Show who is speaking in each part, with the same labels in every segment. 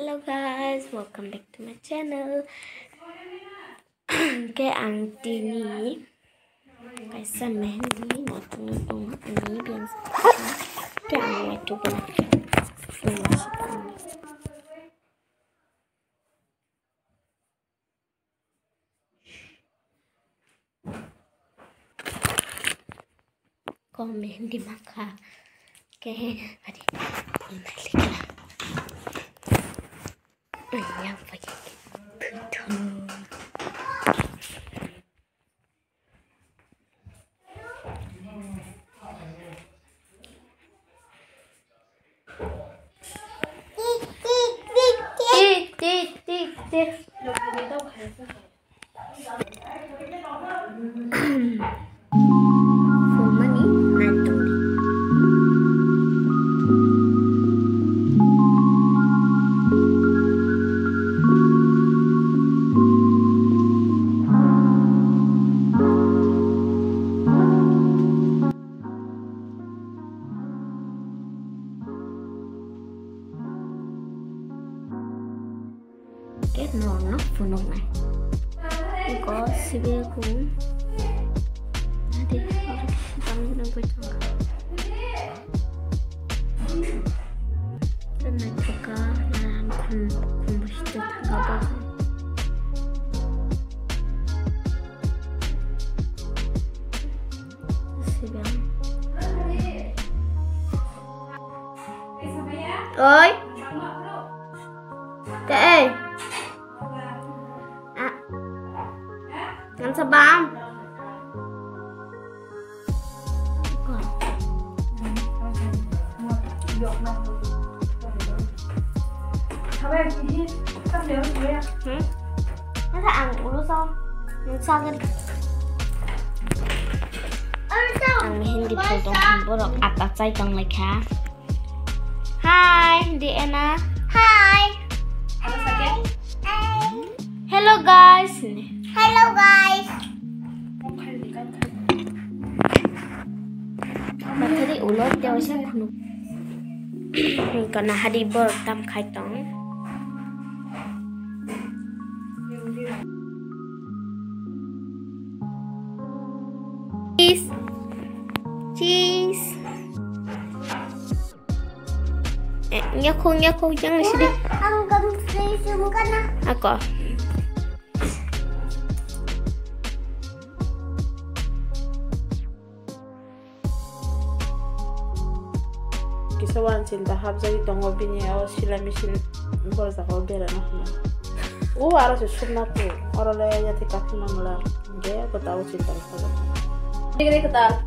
Speaker 1: Hello guys, welcome back to my channel. Cái auntie ni cái san mehendi na tung ini biar cái ang itu pun con mehendi maka cái tadi balik lah. Yang pakai tutung. Cái nó phun nồng này có siêu cũng đi trong nó bên trong tên này juga yang kumbusnya tanggap siapa ơi cái sa bam. Nó ăn uống xong. Sao cái ang hindi po tong burok at atsay tong lekha. Hi, hindi Anna. Hi. Ano sakit? Hello guys. Hello guys. Tadi ulot dia usah kunu. Karena hari bertam kaitong. Cheese. Cheese. Nyaku jangan sedih. Angkat semua kana. Aku.
Speaker 2: Kisawan cinta habzari tongo bini aw sila misin ngoza ko bela na kuma o ara se sunna ko ora la ya te kapina mala ge ko taw cinta ko digre ko tal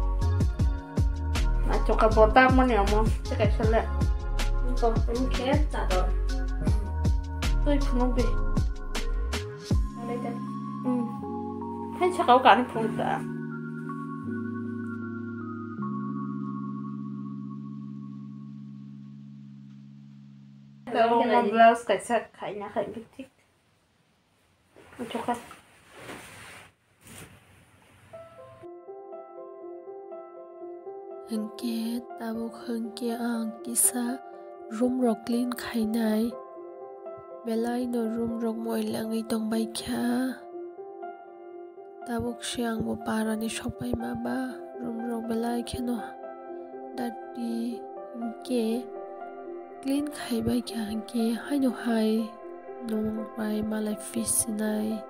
Speaker 2: na choka bota mo ni amo te ka sala ko ke ta do tôi phun be ale ta hay chaka ka ni phun ta Kalau mau blouse kayaknya kayak gitu. Coba.
Speaker 3: Hengke tabuk hengke ang kisa room rock clean khainai. Belai no room rock moi langi tong bai kha. Tabuk siang bo parani shopai ma ba room rock belai kheno. Dati hengke clean khai bai kya ke hai no hai nong bai malai fish nai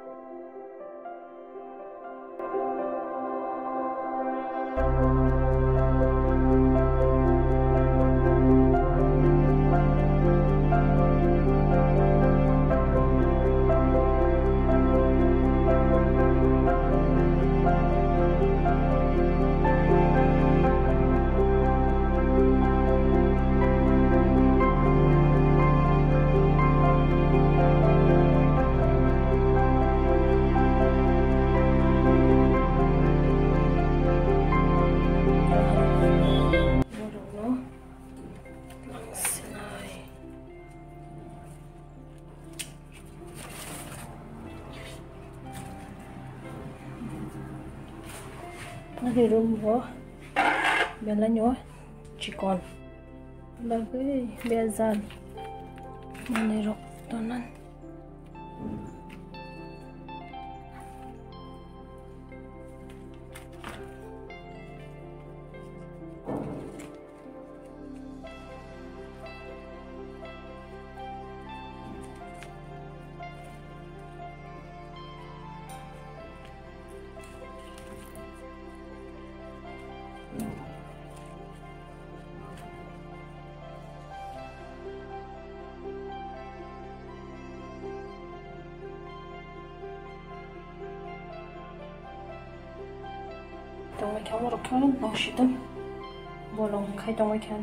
Speaker 2: Di room ko bela nyo chikon lagi biazan
Speaker 1: Mana rok tonan. Trong mấy khâu nó được khâu nó xịt tưng, bò lòng khai trong mấy khâu.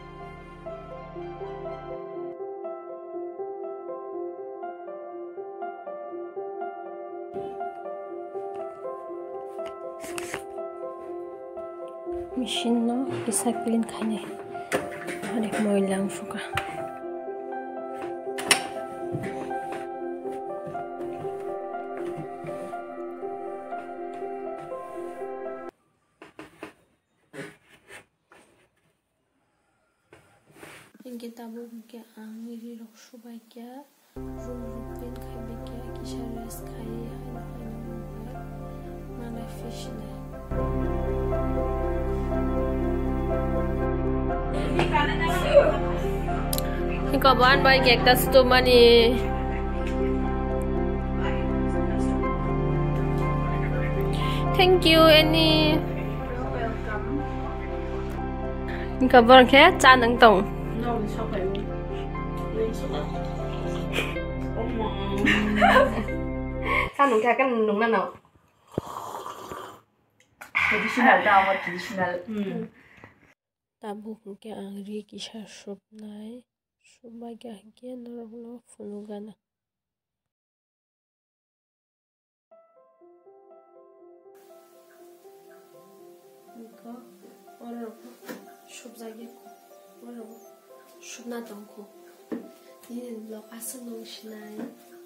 Speaker 1: Machine nó bisa clean khai này, ada mồi lang suka. Kita buka angin rok subai kia, room clean khai bekia, kisah rest khai, mana fish ne. Ikaw ba ba gektas to mani? Thank you Annie. Ikaw ba kaya cha nang tong?
Speaker 2: Sao nung cái nungนั่นเนาะ traditional daw wa traditional
Speaker 1: Tabuk ke angri kisah shop nai subaga ke norok funugana. Iko orok shop zage orok shop na tongko. Ni lo asan nong shnai.